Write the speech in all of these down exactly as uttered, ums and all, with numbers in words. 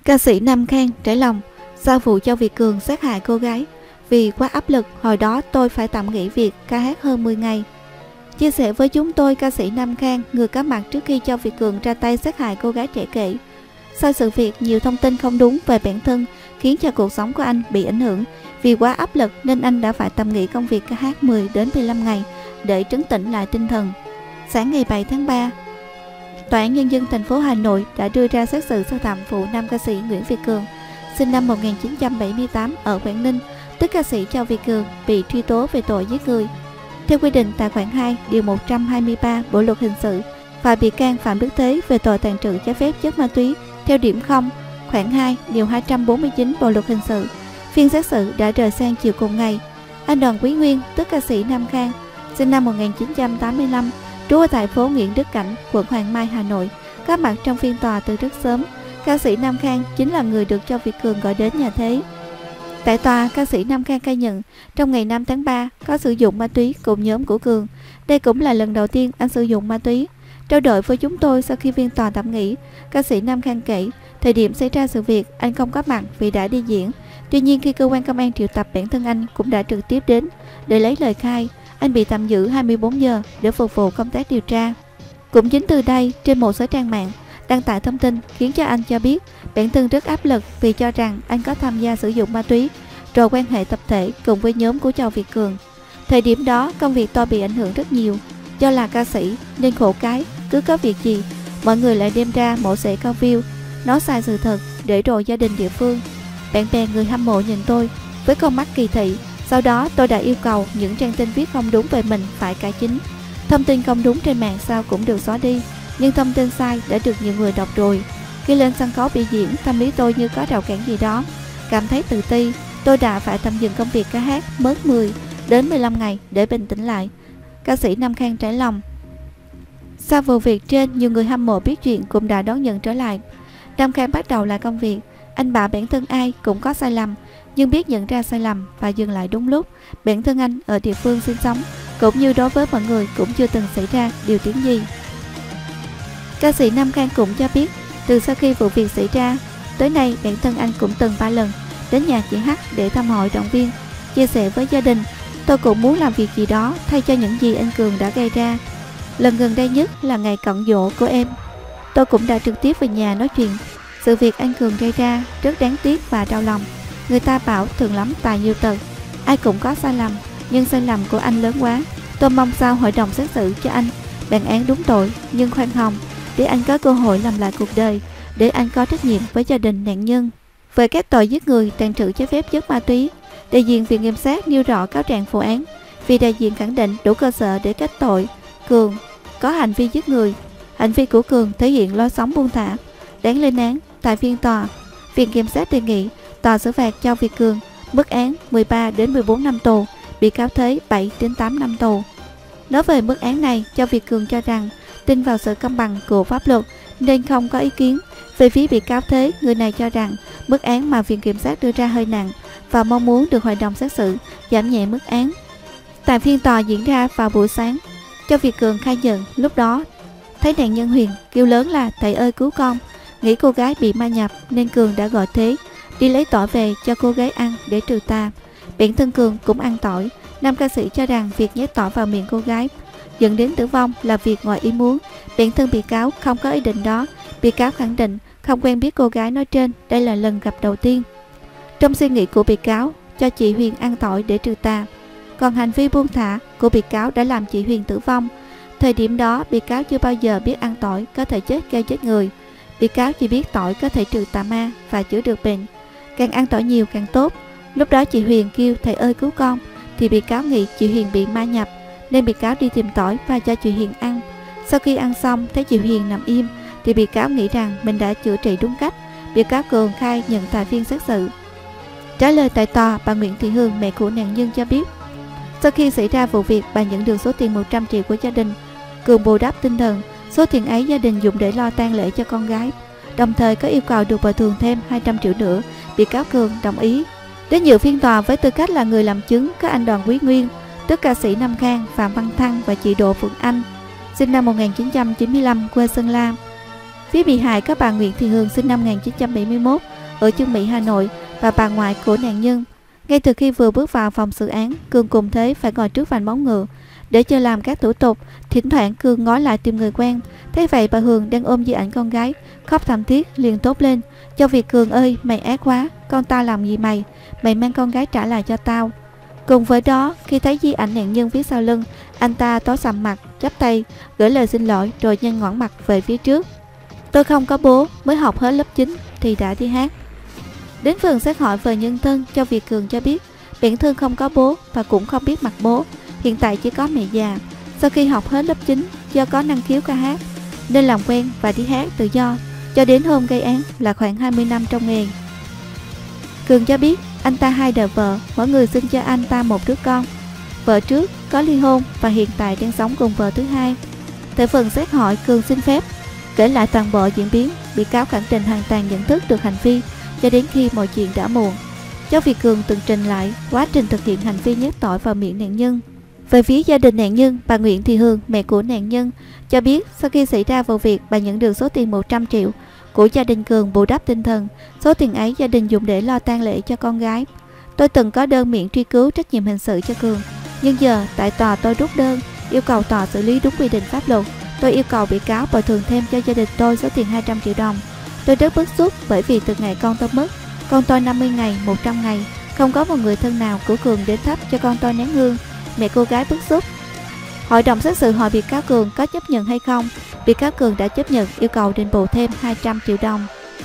Ca sĩ Nam Khang trải lòng sau vụ Châu Việt Cường sát hại cô gái. Vì quá áp lực, hồi đó tôi phải tạm nghỉ việc ca hát hơn mười ngày. Chia sẻ với chúng tôi, ca sĩ Nam Khang, người có mặt trước khi Châu Việt Cường ra tay sát hại cô gái trẻ kể. Sau sự việc, nhiều thông tin không đúng về bản thân khiến cho cuộc sống của anh bị ảnh hưởng. Vì quá áp lực nên anh đã phải tạm nghỉ công việc ca hát mười đến mười lăm ngày để trấn tĩnh lại tinh thần. Sáng ngày bảy tháng ba, Tòa án Nhân dân thành phố Hà Nội đã đưa ra xét xử sơ thẩm vụ nam ca sĩ Nguyễn Việt Cường, sinh năm một nghìn chín trăm bảy mươi tám ở Quảng Ninh, tức ca sĩ Châu Việt Cường, bị truy tố về tội giết người. Theo quy định tại khoản hai, điều một trăm hai mươi ba Bộ luật hình sự, và bị can Phạm Đức Thế về tội tàng trữ trái phép chất ma túy theo điểm không, khoản hai, điều hai trăm bốn mươi chín Bộ luật hình sự. Phiên xét xử đã rời sang chiều cùng ngày. Anh Đoàn Quý Nguyên, tức ca sĩ Nam Khang, sinh năm một nghìn chín trăm tám mươi lăm, trú ở tại phố Nguyễn Đức Cảnh, quận Hoàng Mai, Hà Nội, có mặt trong phiên tòa từ rất sớm. Ca sĩ Nam Khang chính là người được Châu Việt Cường gọi đến nhà thế. Tại tòa, ca sĩ Nam Khang khai nhận trong ngày năm tháng ba có sử dụng ma túy cùng nhóm của Cường. Đây cũng là lần đầu tiên anh sử dụng ma túy. Trao đổi với chúng tôi sau khi phiên tòa tạm nghỉ, ca sĩ Nam Khang kể thời điểm xảy ra sự việc anh không có mặt vì đã đi diễn. Tuy nhiên khi cơ quan công an triệu tập, bản thân anh cũng đã trực tiếp đến để lấy lời khai. Anh bị tạm giữ hai mươi bốn giờ để phục vụ công tác điều tra. Cũng chính từ đây, trên một số trang mạng đăng tải thông tin khiến cho anh cho biết bản thân rất áp lực vì cho rằng anh có tham gia sử dụng ma túy rồi quan hệ tập thể cùng với nhóm của Châu Việt Cường. Thời điểm đó công việc tôi bị ảnh hưởng rất nhiều, do là ca sĩ nên khổ cái cứ có việc gì mọi người lại đem ra mổ xẻ cao view, nói sai sự thật để rồi gia đình địa phương, bạn bè người hâm mộ nhìn tôi với con mắt kỳ thị. Sau đó tôi đã yêu cầu những trang tin viết không đúng về mình phải cải chính. Thông tin không đúng trên mạng sao cũng được xóa đi, nhưng thông tin sai đã được nhiều người đọc rồi. Khi lên sân khấu biểu diễn, tâm lý tôi như có rào cản gì đó, cảm thấy tự ti. Tôi đã phải tạm dừng công việc ca hát mất mười đến mười lăm ngày để bình tĩnh lại. Ca sĩ Nam Khang trải lòng. Sau vụ việc trên, nhiều người hâm mộ biết chuyện cũng đã đón nhận trở lại. Nam Khang bắt đầu lại công việc. Anh bảo bản thân ai cũng có sai lầm, nhưng biết nhận ra sai lầm và dừng lại đúng lúc. Bản thân anh ở địa phương sinh sống cũng như đối với mọi người cũng chưa từng xảy ra điều tiếng gì. Ca sĩ Nam Khang cũng cho biết từ sau khi vụ việc xảy ra tới nay, bản thân anh cũng từng ba lần đến nhà chị H để thăm hỏi động viên, chia sẻ với gia đình. Tôi cũng muốn làm việc gì đó thay cho những gì anh Cường đã gây ra. Lần gần đây nhất là ngày cận giỗ của em, tôi cũng đã trực tiếp về nhà nói chuyện. Sự việc anh Cường gây ra rất đáng tiếc và đau lòng. Người ta bảo thường lắm tài nhiều tật, ai cũng có sai lầm, nhưng sai lầm của anh lớn quá. Tôi mong sao hội đồng xét xử cho anh bản án đúng tội nhưng khoan hồng, để anh có cơ hội làm lại cuộc đời, để anh có trách nhiệm với gia đình nạn nhân. Về các tội giết người, tàng trữ trái phép chất ma túy, đại diện viện kiểm sát nêu rõ cáo trạng vụ án. Vì đại diện khẳng định đủ cơ sở để kết tội Cường có hành vi giết người. Hành vi của Cường thể hiện lối sống buông thả, đáng lên án. Tại phiên tòa, viện kiểm sát đề nghị tòa xử phạt Châu Việt Cường mức án mười ba đến mười bốn năm tù, bị cáo Thế bảy đến tám năm tù. Nói về mức án này, Châu Việt Cường cho rằng tin vào sự công bằng của pháp luật nên không có ý kiến. Về phía bị cáo Thế, người này cho rằng mức án mà viện kiểm sát đưa ra hơi nặng và mong muốn được hội đồng xét xử giảm nhẹ mức án. Tại phiên tòa diễn ra vào buổi sáng, Châu Việt Cường khai nhận lúc đó thấy nạn nhân Huyền kêu lớn là thầy ơi cứu con, nghĩ cô gái bị ma nhập nên Cường đã gọi Thế đi lấy tỏi về cho cô gái ăn để trừ tà. Bản thân Cường cũng ăn tỏi. Nam ca sĩ cho rằng việc nhét tỏi vào miệng cô gái dẫn đến tử vong là việc ngoài ý muốn. Bản thân bị cáo không có ý định đó. Bị cáo khẳng định không quen biết cô gái nói trên, đây là lần gặp đầu tiên. Trong suy nghĩ của bị cáo, cho chị Huyền ăn tỏi để trừ tà, còn hành vi buông thả của bị cáo đã làm chị Huyền tử vong. Thời điểm đó, bị cáo chưa bao giờ biết ăn tỏi có thể chết gây chết người. Bị cáo chỉ biết tỏi có thể trừ tà ma và chữa được bệnh, càng ăn tỏi nhiều càng tốt. Lúc đó chị Huyền kêu thầy ơi cứu con, thì bị cáo nghĩ chị Huyền bị ma nhập nên bị cáo đi tìm tỏi và cho chị Huyền ăn. Sau khi ăn xong thấy chị Huyền nằm im thì bị cáo nghĩ rằng mình đã chữa trị đúng cách. Bị cáo Cường khai nhận tại phiên xét xử. Trả lời tại tòa, bà Nguyễn Thị Hương, mẹ của nạn nhân cho biết sau khi xảy ra vụ việc, bà nhận được số tiền một trăm triệu của gia đình. Cường bù đắp tinh thần, số tiền ấy gia đình dùng để lo tang lễ cho con gái, đồng thời có yêu cầu được bồi thường thêm hai trăm triệu nữa. Bị cáo Cường đồng ý. Đến dự phiên tòa với tư cách là người làm chứng có anh Đoàn Quý Nguyên, tức ca sĩ Nam Khang, Phạm Văn Thăng và chị Đỗ Phượng Anh, sinh năm một nghìn chín trăm chín mươi lăm, quê Sơn La. Phía bị hại có bà Nguyễn Thị Hương, sinh năm một nghìn chín trăm bảy mươi mốt, ở Chương Mỹ, Hà Nội và bà ngoại của nạn nhân. Ngay từ khi vừa bước vào phòng xử án, Cường cùng Thế phải ngồi trước vành móng ngựa để chờ làm các thủ tục. Thỉnh thoảng Cường ngó lại tìm người quen. Thế vậy bà Hường đang ôm di ảnh con gái, khóc thảm thiết liền tốt lên: "Cho Việt Cường ơi, mày ác quá, con tao làm gì mày? Mày mang con gái trả lại cho tao." Cùng với đó, khi thấy di ảnh nạn nhân phía sau lưng, anh ta tối sầm mặt, chắp tay gửi lời xin lỗi rồi nhanh ngoảnh mặt về phía trước. "Tôi không có bố, mới học hết lớp chín thì đã đi hát." Đến phần xét hỏi về nhân thân, Châu Việt Cường cho biết bản thân không có bố và cũng không biết mặt bố, hiện tại chỉ có mẹ già. Sau khi học hết lớp chín, do có năng khiếu ca hát nên làm quen và đi hát tự do cho đến hôm gây án là khoảng hai mươi năm trong nghề. Cường cho biết anh ta hai đời vợ, mỗi người sinh cho anh ta một đứa con. Vợ trước có ly hôn và hiện tại đang sống cùng vợ thứ hai. Tại phần xét hỏi, Cường xin phép kể lại toàn bộ diễn biến. Bị cáo khẳng định hoàn toàn nhận thức được hành vi cho đến khi mọi chuyện đã muộn. Châu Việt Cường từng trình lại quá trình thực hiện hành vi nhét tỏi vào miệng nạn nhân. Về phía gia đình nạn nhân, bà Nguyễn Thị Hương, mẹ của nạn nhân, cho biết sau khi xảy ra vụ việc, bà nhận được số tiền một trăm triệu của gia đình Cường bù đắp tinh thần. Số tiền ấy gia đình dùng để lo tang lễ cho con gái. "Tôi từng có đơn miễn truy cứu trách nhiệm hình sự cho Cường, nhưng giờ tại tòa tôi rút đơn, yêu cầu tòa xử lý đúng quy định pháp luật. Tôi yêu cầu bị cáo bồi thường thêm cho gia đình tôi số tiền hai trăm triệu đồng. Tôi rất bức xúc bởi vì từ ngày con tôi mất, con tôi năm mươi ngày, một trăm ngày, không có một người thân nào của Cường đến thắp cho con tôi nén hương." Mẹ cô gái bức xúc. Hội đồng xét xử hỏi bị cáo Cường có chấp nhận hay không. Bị cáo Cường đã chấp nhận, yêu cầu đền bù thêm hai trăm triệu đồng.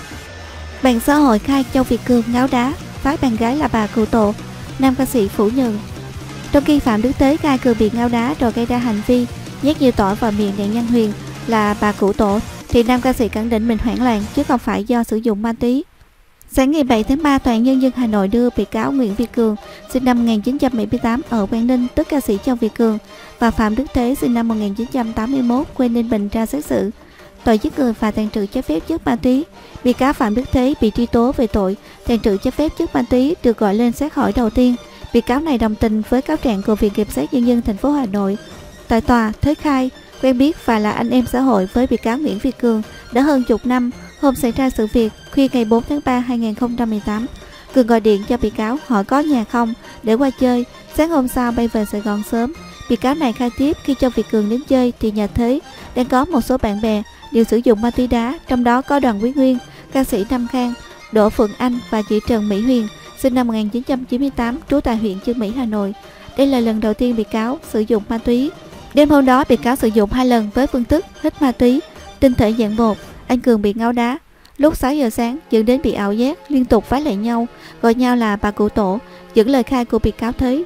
Mạng xã hội khai Châu Việt Cường ngáo đá, phái bạn gái là bà cụ Tổ. Nam ca sĩ phủ nhận. Trong khi Phạm Đức Tế khai Cường bị ngáo đá rồi gây ra hành vi nhét nhiều tỏi vào miệng nạn nhân Huyền là bà cụ Tổ, thì nam ca sĩ khẳng định mình hoảng loạn chứ không phải do sử dụng ma túy. Sáng ngày bảy tháng ba, Tòa án Nhân dân Hà Nội đưa bị cáo Nguyễn Việt Cường, sinh năm một nghìn chín trăm bảy mươi tám ở Quảng Ninh, tức ca sĩ Châu Việt Cường, và Phạm Đức Thế, sinh năm một nghìn chín trăm tám mươi mốt, quê Ninh Bình ra xét xử tội giết người và tàng trữ trái phép chất ma túy. Bị cáo Phạm Đức Thế bị truy tố về tội tàng trữ trái phép chất ma túy được gọi lên xét hỏi đầu tiên. Bị cáo này đồng tình với cáo trạng của Viện Kiểm sát Nhân dân thành phố Hà Nội. Tại tòa, Thế khai quen biết và là anh em xã hội với bị cáo Nguyễn Việt Cường đã hơn chục năm. Hôm xảy ra sự việc, khuya ngày bốn tháng ba năm hai nghìn không trăm mười tám, Cường gọi điện cho bị cáo hỏi có nhà không để qua chơi. Sáng hôm sau bay về Sài Gòn sớm. Bị cáo này khai tiếp khi Châu Việt Cường đến chơi thì nhà Thế đang có một số bạn bè đều sử dụng ma túy đá, trong đó có Đoàn Quý Nguyên, ca sĩ Nam Khang, Đỗ Phượng Anh và chị Trần Mỹ Huyền, sinh năm một nghìn chín trăm chín mươi tám, trú tại huyện Chương Mỹ, Hà Nội. Đây là lần đầu tiên bị cáo sử dụng ma túy. Đêm hôm đó, bị cáo sử dụng hai lần với phương thức hít ma túy tinh thể dạng bột. Anh Cường bị ngáo đá lúc sáu giờ sáng dẫn đến bị ảo giác, liên tục vái lại nhau, gọi nhau là bà cụ Tổ, dẫn lời khai của bị cáo Thế.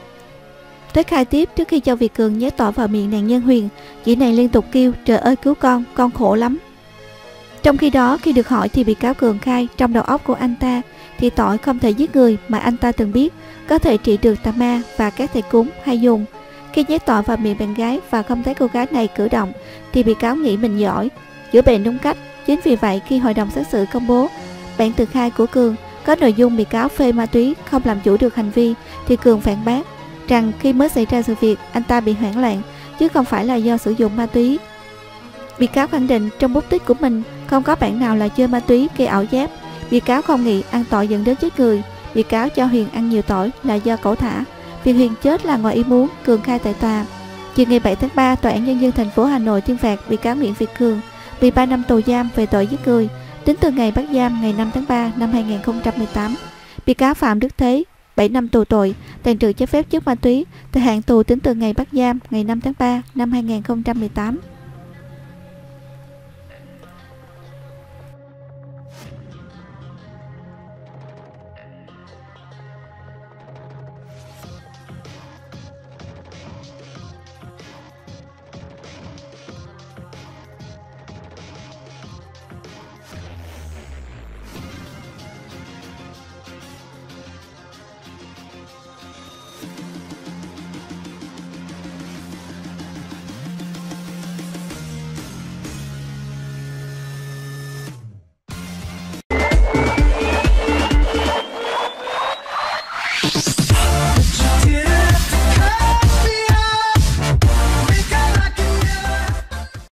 Thế khai tiếp trước khi Châu Việt Cường nhét tỏi vào miệng nạn nhân Huyền, chị này liên tục kêu trời ơi cứu con, con khổ lắm. Trong khi đó, khi được hỏi thì bị cáo Cường khai trong đầu óc của anh ta thì tỏi không thể giết người mà anh ta từng biết có thể trị được tà ma và các thầy cúng hay dùng. Khi nhét tỏi vào miệng bạn gái và không thấy cô gái này cử động thì bị cáo nghĩ mình giỏi, chữa bệnh đúng cách. Chính vì vậy, khi hội đồng xét xử công bố bản tự khai của Cường có nội dung bị cáo phê ma túy không làm chủ được hành vi thì Cường phản bác rằng khi mới xảy ra sự việc anh ta bị hoảng loạn chứ không phải là do sử dụng ma túy. Bị cáo khẳng định trong bút tích của mình không có bản nào là chơi ma túy gây ảo giác. Bị cáo không nghĩ ăn tỏi dẫn đến chết người. Bị cáo cho Huyền ăn nhiều tỏi là do cẩu thả. Việc Huyền chết là ngoài ý muốn, Cường khai tại tòa. Chiều ngày bảy tháng ba, Tòa án Nhân dân thành phố Hà Nội tuyên phạt bị cáo Nguyễn Việt Cường mười ba năm tù giam về tội giết người tính từ ngày bắt giam ngày năm tháng ba năm hai nghìn không trăm mười tám. Bị cáo Phạm Đức Thế bảy năm tù tội tàng trữ trái phép chất ma túy, thời hạn tù tính từ ngày bắt giam ngày năm tháng ba năm hai nghìn không trăm mười tám.